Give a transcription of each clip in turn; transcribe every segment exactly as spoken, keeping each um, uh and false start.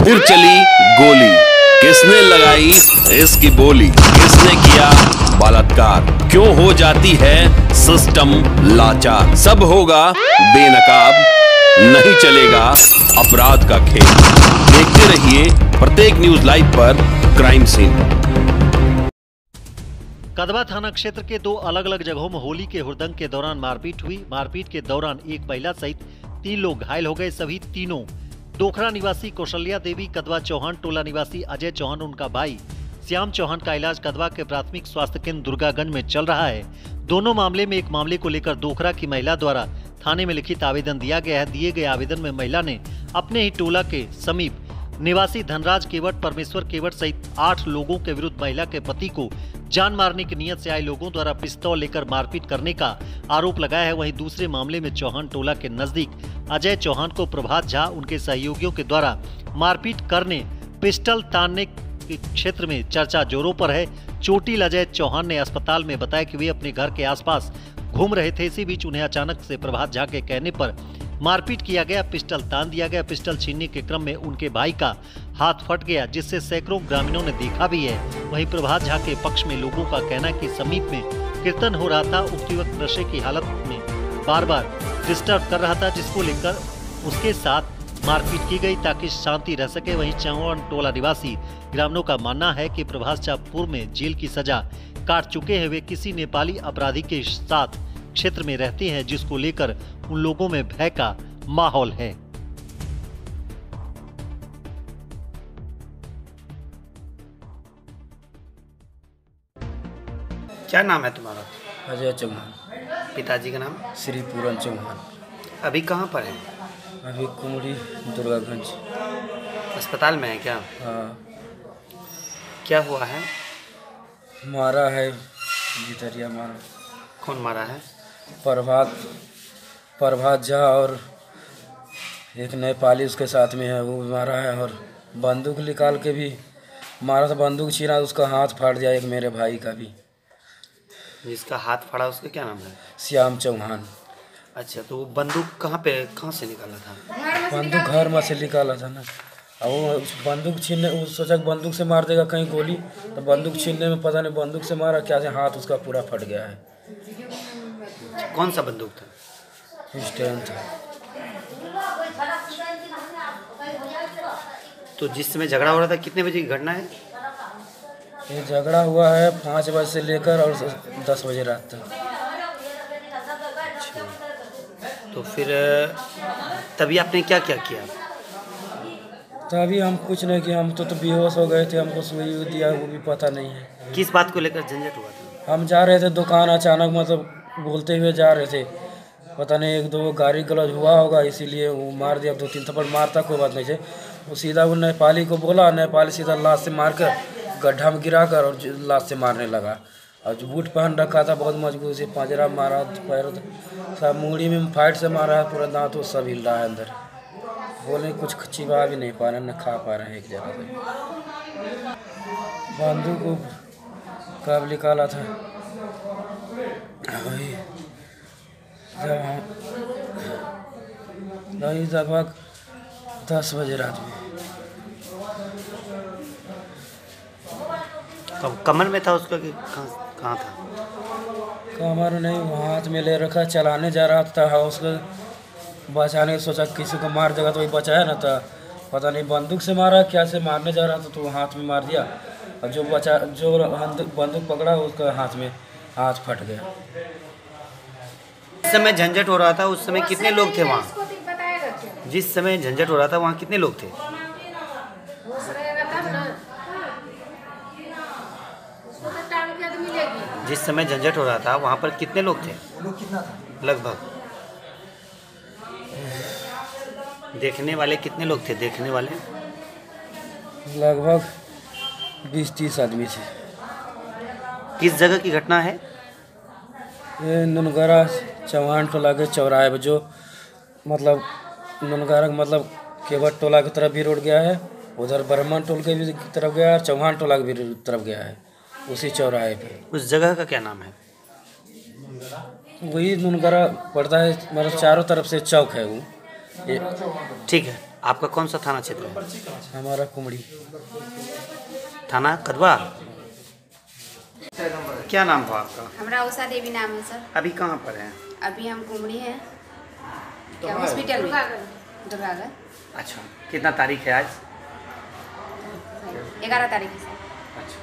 फिर चली गोली, किसने लगाई इसकी बोली, किसने किया बलात्कार, क्यों हो जाती है सिस्टम लाचार। सब होगा बेनकाब, नहीं चलेगा अपराध का खेल। देखते रहिए प्रत्येक न्यूज लाइव पर क्राइम सीन। कदवा थाना क्षेत्र के दो अलग अलग जगहों में होली के हुड़दंग के दौरान मारपीट हुई। मारपीट के दौरान एक महिला सहित तीन लोग घायल हो गए। सभी तीनों दोखरा निवासी कौशल्या देवी, कदवा चौहान टोला निवासी अजय चौहान, उनका भाई श्याम चौहान का इलाज कदवा के प्राथमिक स्वास्थ्य केंद्र दुर्गागंज में चल रहा है। दोनों मामले में एक मामले को लेकर दोखरा की महिला द्वारा थाने में लिखित आवेदन दिया गया है। दिए गए आवेदन में महिला ने अपने ही टोला के समीप निवासी धनराज केवट, परमेश्वर केवट सहित आठ लोगों के विरुद्ध महिला के पति को जान मारने की नियत से आए लोगों द्वारा पिस्तौल लेकर मारपीट करने का आरोप लगाया है। वहीं दूसरे मामले में चौहान टोला के नजदीक अजय चौहान को प्रभात झा उनके सहयोगियों के द्वारा मारपीट करने, पिस्टल तानने के क्षेत्र में चर्चा जोरों पर है। चोटिल अजय चौहान ने अस्पताल में बताया कि वे अपने घर के आसपास घूम रहे थे। इसी बीच उन्हें अचानक से प्रभात झा के कहने पर मारपीट किया गया, पिस्टल तान दिया गया। पिस्टल छीनने के क्रम में उनके भाई का हाथ फट गया, जिससे सैकड़ों ग्रामीणों ने देखा भी है। वहीं प्रभात झा के पक्ष में लोगों का कहना है कि समीप में कीर्तन हो रहा था। उक्त युवक नशे की हालत में बार बार डिस्टर्ब कर रहा था, जिसको लेकर उसके साथ मारपीट की गई ताकि शांति रह सके। वहीं चौहान टोला निवासी ग्रामीणों का मानना है कि प्रभात झा पूर्व में जेल की सजा काट चुके हैं। वे किसी नेपाली अपराधी के साथ क्षेत्र में रहते हैं, जिसको लेकर उन लोगों में भय का माहौल है। क्या नाम है तुम्हारा? अजय चौहान। पिताजी का नाम? श्री पूरन चौहान। अभी कहाँ पर है? अभी कुमरी दुर्गागंज अस्पताल में है क्या? हाँ। क्या हुआ है? मारा है, भितरिया मारा। कौन मारा है? प्रभात प्रभात झा और एक नेपाली उसके साथ में है, वो मारा है। और बंदूक निकाल के भी मारा था, बंदूक छीना, उसका हाथ फाड़ दिया। एक मेरे भाई का भी। जिसका हाथ फाड़ा उसका क्या नाम है? श्याम चौहान। अच्छा, तो वो बंदूक कहाँ पे कहाँ से निकाला था? बंदूक घर में से निकाला था ना। और वो बंदूक छीनने, वो सोचा बंदूक से मार देगा कहीं गोली, तो बंदूक छीनने में पता नहीं बंदूक से मारा क्या से, हाथ उसका पूरा फट गया है। कौन सा बंदूक था? स्टैंड था। तो जिस समय झगड़ा हो रहा था कितने बजे की घटना है? ये झगड़ा हुआ है पाँच बजे से लेकर और दस बजे रात तक। तो फिर तभी आपने क्या क्या किया? तभी हम कुछ नहीं किया, हम तो, तो बेहोश हो गए थे। हमको सुई दिया वो भी पता नहीं है। किस बात को लेकर झंझट हुआ था? हम जा रहे थे दुकान, अचानक मतलब बोलते हुए जा रहे थे, पता नहीं एक दो गाड़ी गलत हुआ होगा, इसीलिए वो मार दिया। दो तीन थप्पड़ मारता कोई बात नहीं है, वो सीधा वो नेपाली को बोला, नेपाली सीधा लाश से मार कर गड्ढा में गिरा कर और लाश से मारने लगा। और जो बूट पहन रखा था बहुत मजबूत से, पंजरा मारा, पैर सब मुंगड़ी में फाइट से मारा है, पूरा दांत वो सब हिल रहा है अंदर। बोले कुछ चिबा भी नहीं पा रहे, न खा पा रहे हैं एक जगह से। बंदूक को कब निकाला था? वही जब हम लगभग दस बजे रात में। तो कमर में था उसका कि कहाँ कहाँ था? कमर नहीं, हाथ में ले रखा, चलाने जा रहा था। उसको बचाने की सोचा किसी को मार देगा तो वही बचाया ना था, पता नहीं बंदूक से मारा क्या से, मारने जा रहा था तो हाथ में मार दिया। और जो बचा जो बंदूक पकड़ा उसका हाथ में हाथ फट गया। जिस समय झंझट हो रहा था उस समय कितने लोग थे वहाँ? जिस समय झंझट हो रहा था वहाँ कितने लोग थे? जिस समय झंझट हो रहा था वहाँ पर कितने लोग थे लगभग? देखने वाले कितने लोग थे? देखने वाले लगभग बीस तीस आदमी थे। किस जगह की घटना है? ये नुनगरा चौहान टोला के चौराहे पे, जो मतलब नुनगरा मतलब केवट टोला की तरफ भी रोड गया है, उधर ब्राह्मण टोल के भी तरफ गया है, चौहान टोला की भी तरफ गया है, उसी चौराहे पे। उस जगह का क्या नाम है? वही नुनगरा पड़ता है, मतलब चारों तरफ से चौक है वो। ठीक है। आपका कौन सा थाना क्षेत्र है? हमारा कुमड़ी। थाना कदवा। क्या नाम था आपका? हमारा उषा देवी नाम है सर। अभी कहाँ पर है? अभी हम कुमड़ी हैं, क्या हॉस्पिटल में दुर्गागढ़। अच्छा, कितना तारीख है आज? ग्यारह तारीख है सर। अच्छा,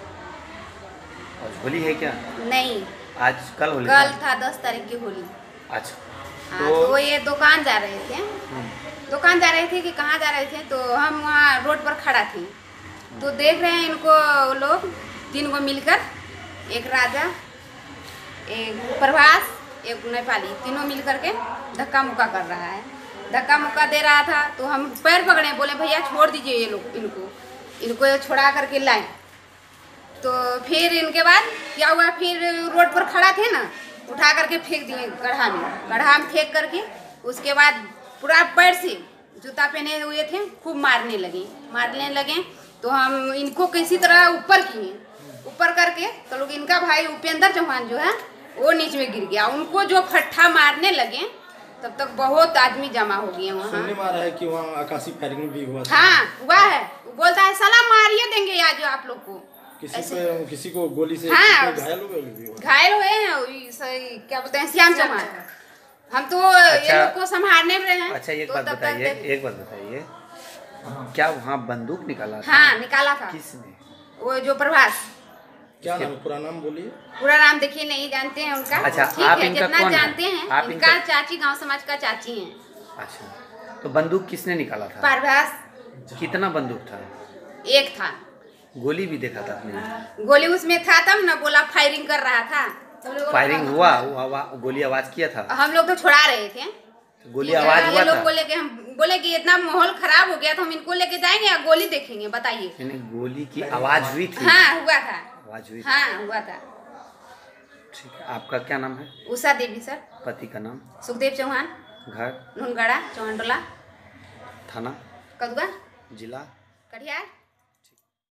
और होली है क्या? नहीं, आज कल होली कल था दस तारीख की होली। अच्छा, हाँ, तो वो ये दुकान जा रहे थे, दुकान जा रहे थे कि कहाँ जा रहे थे, तो हम वहाँ रोड पर खड़ा थे, तो देख रहे हैं इनको लोग तीन को मिलकर, एक राजा, एक प्रभास, एक नेपाली, तीनों मिलकर के धक्का मुक्का कर रहा है। धक्का मुक्का दे रहा था तो हम पैर पकड़े, बोले भैया छोड़ दीजिए ये लोग, इनको इनको छोड़ा करके लाए। तो फिर इनके बाद क्या हुआ, फिर रोड पर खड़ा थे ना, उठा करके फेंक दिए गड्ढा में, गड्ढा में फेंक करके उसके बाद पूरा पैर से जूता पहने हुए थे खूब मारने लगे मारने लगे तो हम इनको किसी तरह ऊपर किए, ऊपर करके तो लोग इनका भाई उपेंद्र चौहान जो है वो नीचे में गिर गया। उनको जो फट्ठा मारने लगे तब तक बहुत आदमी जमा हो गए वहाँ। सुनने में आ रहा है कि वहाँ आकाशीय फायरिंग भी हुआ था। हाँ हुआ है, वो बोलता है साला मारिए देंगे आज आप लोग को। किसी पे, किसी को गोली से हाँ, घायल हो गए घायल हुए हैं, क्या बोलते हैं श्याम चौहान। हम तो ये लोग को संभालने में हैं। अच्छा, एक तो बात तब तक बताइए, देख- एक बात बताइए, क्या वहाँ बंदूक निकाला था? हाँ निकाला था। किसने? वो जो प्रभास, क्या नाम, पूरा नाम बोलिए। पूरा नाम देखिए नहीं जानते हैं उनका। अच्छा, ठीक आप है, इनका जितना कौन है? जानते हैं आप इनका इनका- चाची, गांव समाज का चाची हैं। अच्छा, तो बंदूक किसने निकाला था? प्रभास कितना बंदूक था? एक था, गोली भी देखा था आपने? गोली उसमें था तब ना बोला फायरिंग कर रहा था। तो हम लोग- फायरिंग हुआ, वो आवा- गोली आवाज किया था? हम लोग तो छुड़ा रहे थे। गोली ठीक है, आवाज ये हुआ लोग को था? लेके हम बोले कि इतना माहौल खराब हो गया तो हम इनको लेके जाएंगे या गोली देखेंगे, बताइए। यानी गोली की आवाज हुई थी? हाँ हुआ था, आवाज हुई थी। हाँ हुआ था। ठीक है, आपका क्या नाम है? उषा देवी सर। पति का नाम? सुखदेव चौहान, घर? नुनगढ़ा, चौहानटोला, थाना? कदुआ, जिला? कटिहार।